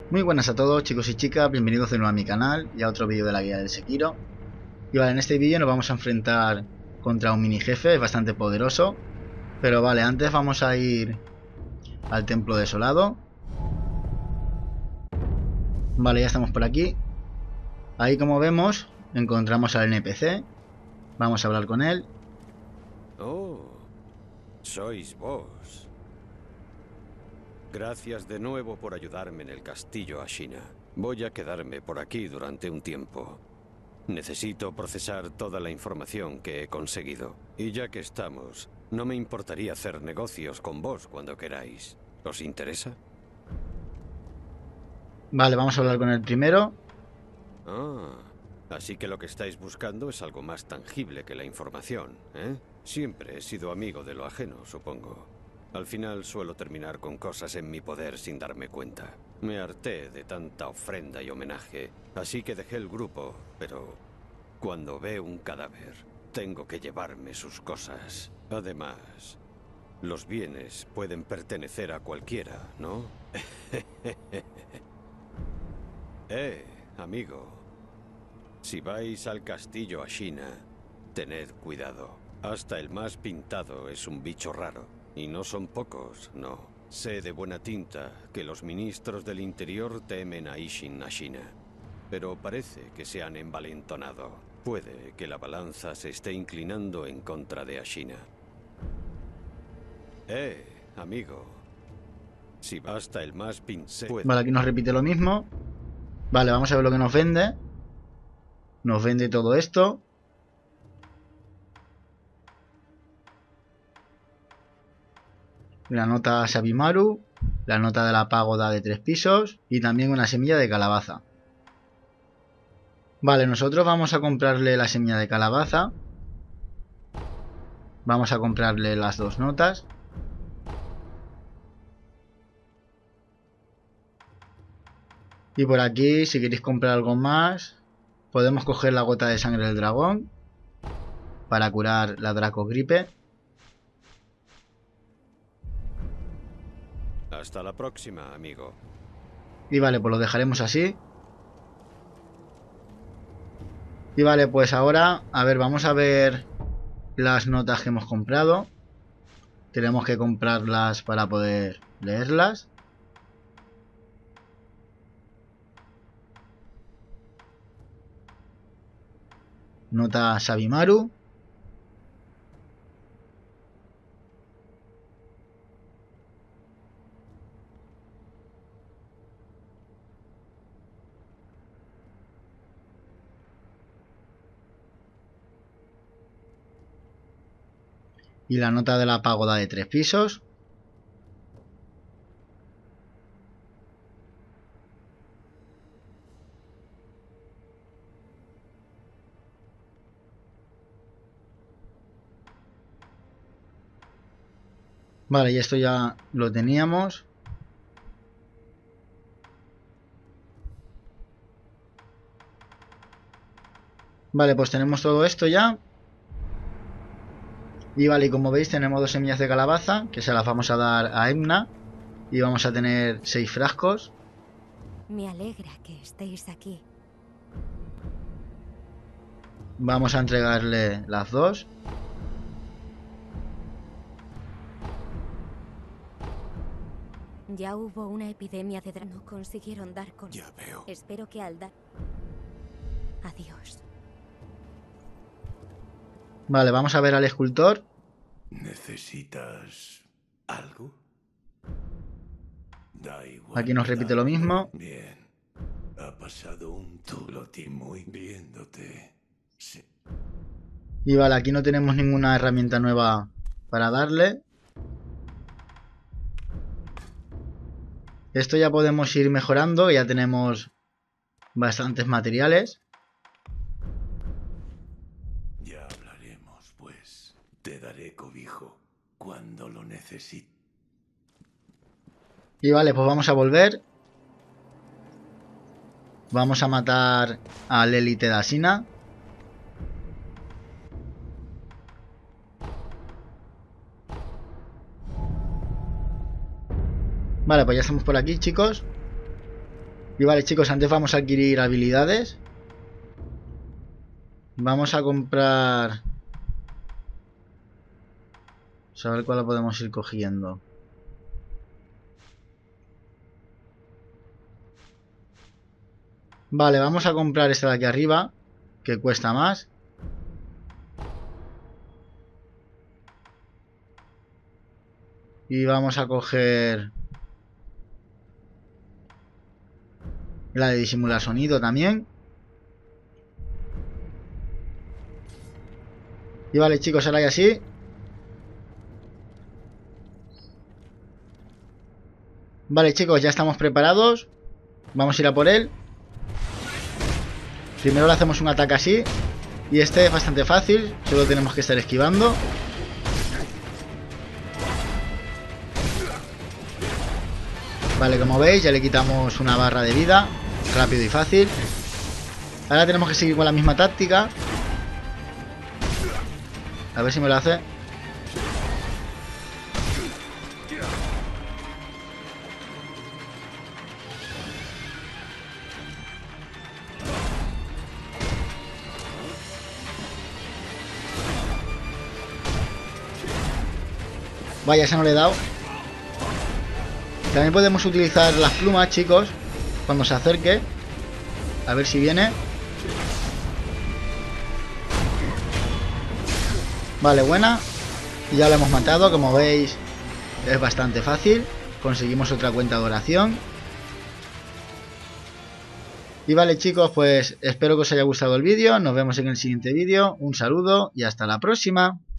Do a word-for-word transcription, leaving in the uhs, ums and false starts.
Muy buenas a todos, chicos y chicas, bienvenidos de nuevo a mi canal y a otro vídeo de la guía del Sekiro. Y vale, en este vídeo nos vamos a enfrentar contra un mini jefe, es bastante poderoso. Pero vale, antes vamos a ir al templo desolado. Vale, ya estamos por aquí. Ahí, como vemos, encontramos al N P C. Vamos a hablar con él. Oh, sois vos. Gracias de nuevo por ayudarme en el castillo Ashina. Voy a quedarme por aquí durante un tiempo. Necesito procesar toda la información que he conseguido. Y ya que estamos, no me importaría hacer negocios con vos cuando queráis. ¿Os interesa? Vale, vamos a hablar con él primero. Ah, así que lo que estáis buscando es algo más tangible que la información, ¿eh? Siempre he sido amigo de lo ajeno, supongo. Al final suelo terminar con cosas en mi poder sin darme cuenta. Me harté de tanta ofrenda y homenaje, así que dejé el grupo, pero cuando veo un cadáver, tengo que llevarme sus cosas. Además, los bienes pueden pertenecer a cualquiera, ¿no? Eh, amigo. Si vais al castillo Ashina, tened cuidado. Hasta el más pintado es un bicho raro. Y no son pocos, no. Sé de buena tinta que los ministros del interior temen a Ishin Ashina. Pero parece que se han envalentonado. Puede que la balanza se esté inclinando en contra de Ashina. Eh, amigo. Si basta el más pincel... Vale, aquí nos repite lo mismo. Vale, vamos a ver lo que nos vende. Nos vende todo esto. La nota Sabimaru, la nota de la pagoda de tres pisos y también una semilla de calabaza. Vale, nosotros vamos a comprarle la semilla de calabaza. Vamos a comprarle las dos notas. Y por aquí, si queréis comprar algo más, podemos coger la gota de sangre del dragón para curar la Dracogripe. Hasta la próxima, amigo. Y vale, pues lo dejaremos así. Y vale, pues ahora, a ver, vamos a ver las notas que hemos comprado. Tenemos que comprarlas para poder leerlas. Nota Sabimaru. Y la nota de la pagoda de tres pisos. Vale, y esto ya lo teníamos. Vale, pues tenemos todo esto ya. Y vale, y como veis tenemos dos semillas de calabaza, que se las vamos a dar a Edna. Y vamos a tener seis frascos. Me alegra que estéis aquí. Vamos a entregarle las dos. Ya hubo una epidemia de dragón. No consiguieron dar con... Ya veo. Espero que al dar... Adiós. Vale, vamos a ver al escultor. ¿Necesitas algo? Da igual. Aquí nos repite lo mismo. Bien. Ha pasado un tuloti muy viéndote. Sí. Y vale, aquí no tenemos ninguna herramienta nueva para darle. Esto ya podemos ir mejorando, ya tenemos bastantes materiales. Ya hablaremos, pues. Te daré cobijo cuando lo necesites. Y vale, pues vamos a volver. Vamos a matar al élite de Ashina. Vale, pues ya estamos por aquí, chicos. Y vale, chicos, antes vamos a adquirir habilidades. Vamos a comprar... A ver cuál lo podemos ir cogiendo. Vale, vamos a comprar esta de aquí arriba, que cuesta más. Y vamos a coger la de disimular sonido también. Y vale, chicos, ahora ya sí. Vale, chicos, ya estamos preparados. Vamos a ir a por él. Primero le hacemos un ataque así. Y este es bastante fácil. Solo tenemos que estar esquivando. Vale, como veis, ya le quitamos una barra de vida. Rápido y fácil. Ahora tenemos que seguir con la misma táctica. A ver si me lo hace. Vaya, ese no le he dado. También podemos utilizar las plumas, chicos, cuando se acerque. A ver si viene. Vale, buena. Y ya lo hemos matado, como veis. Es bastante fácil. Conseguimos otra cuenta de oración. Y vale, chicos, pues espero que os haya gustado el vídeo. Nos vemos en el siguiente vídeo. Un saludo y hasta la próxima.